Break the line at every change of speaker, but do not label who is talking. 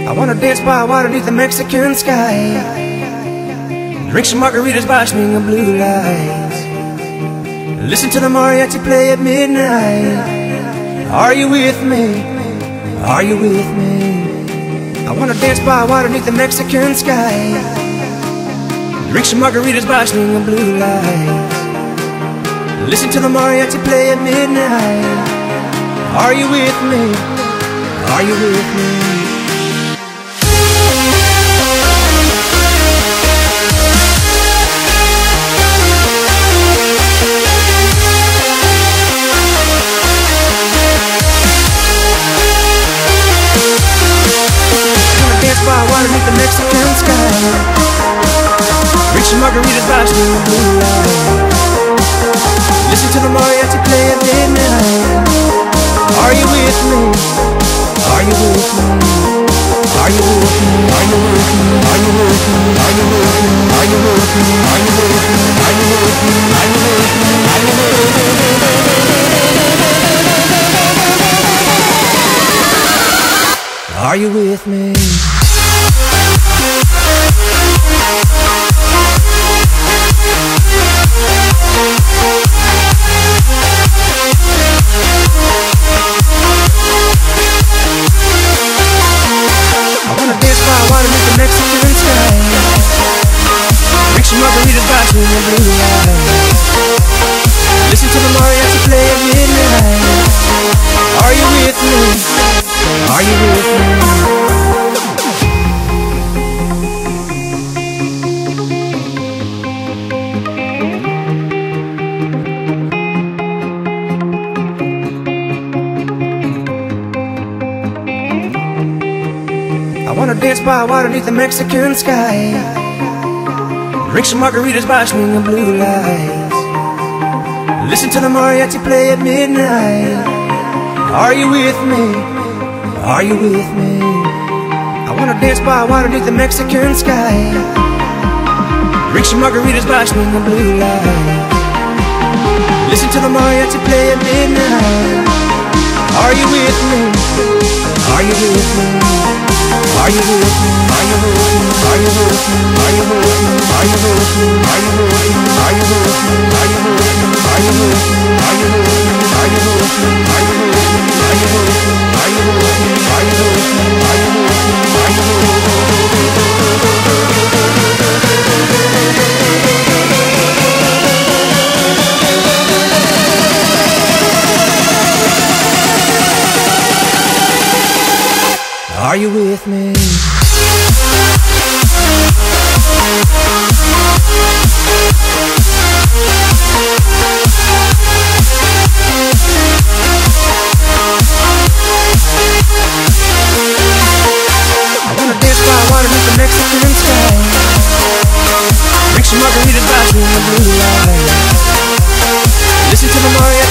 I wanna dance by water beneath the Mexican sky, drink some margaritas by swing of blue lights, listen to the mariachi play at midnight. Are you with me? Are you with me? I wanna dance by water beneath the Mexican sky, drink some margaritas by swing of blue lights, listen to the mariachi play at midnight. Are you with me? Are you with me? By water beneath the Mexican sky, drink some margaritas by swing of blue light, listen to the mariachi play at midnight. Are you with me? Are you with me? Are you with me? Are you with me? Are you with me? Are you with me? Are you with me? Are you with me? Are you with me? Are you with me? Are you with me? Are you with me? Mexican sky, drink some margaritas by swing of blue lights, listen to the mariachi play at midnight. Are you with me? Are you with me? I wanna dance by water beneath the Mexican sky, drink some margaritas by swing of blue lights, listen to the mariachi play at midnight. Are you with me? Are you with me? I wanna dance by water beneath the Mexican sky, drink some margaritas by swing of blue lights, listen to the mariachi play at midnight. Are you with me? Are you with me? Are you with me? Are you with me? Are you with me? Are you with me? Are you with me? Are you with me? Are you with me? Are you with me? Are you with me? Are you with me? Are you with me? Are you with me? Are you with me? Are you with me? Are you with me? Are you with me? Are you with me? I wanna dance by water beneath the Mexican sky, drink some margaritas by swing of blue light, listen to the mariachi